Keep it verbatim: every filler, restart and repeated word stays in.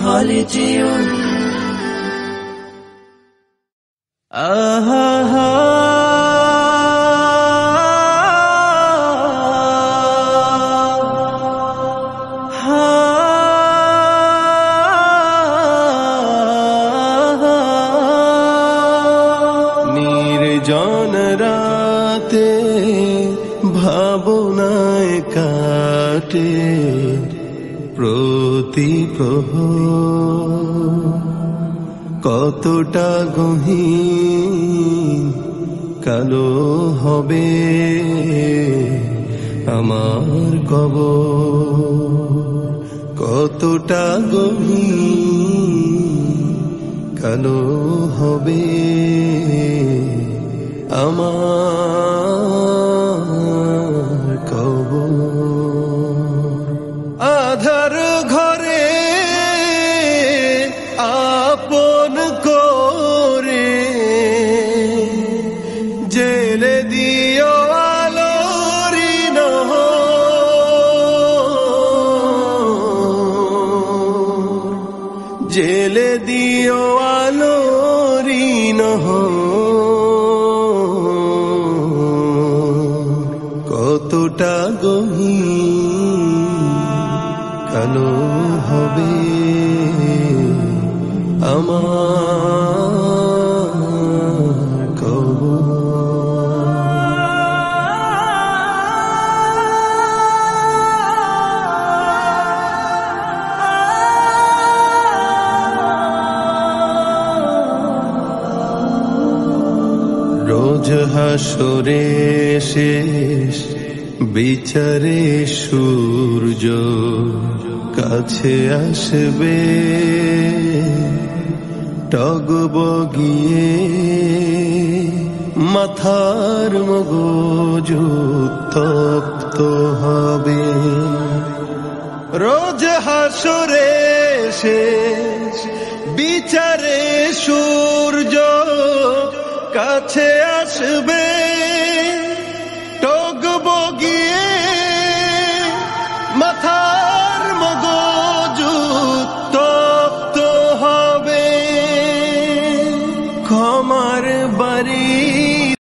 হলে যেওন আহা নির্জন রাতে ভাবনায় কাটে প্রতি প্রহর, কতটা গহীন কালো হবে আমার কবর, কতটা গহীন কালো হবে আমার কবর। আধার ঘরে আপন করে জেলে দিও আলোরি নহর, জেলে দিও আলোরি নহর, কতটা গহীন কালো হবে আমার কবর। রোজ হাসরে শেষ বিচারে সূর্য কাছে আসবে, টগবগিয়ে মাথার মগজ উত্তপ্ত হবে। রোজ হাসরে শেষ বিচারে সূর্য কাছে আসবে, টগবগিয়ে মাথা